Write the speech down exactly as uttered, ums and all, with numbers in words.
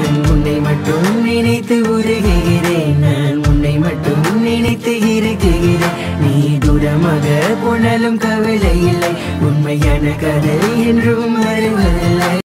நான் உன்னை மட்டும் நினைத்து உருகிறேன் நான் உன்னை மட்டும் நினைத்து இருக்கிறேன் நீ தூரமாக போனாலும் கவலை இல்லை உண்மையான கதை என்றும் வருவதில்லை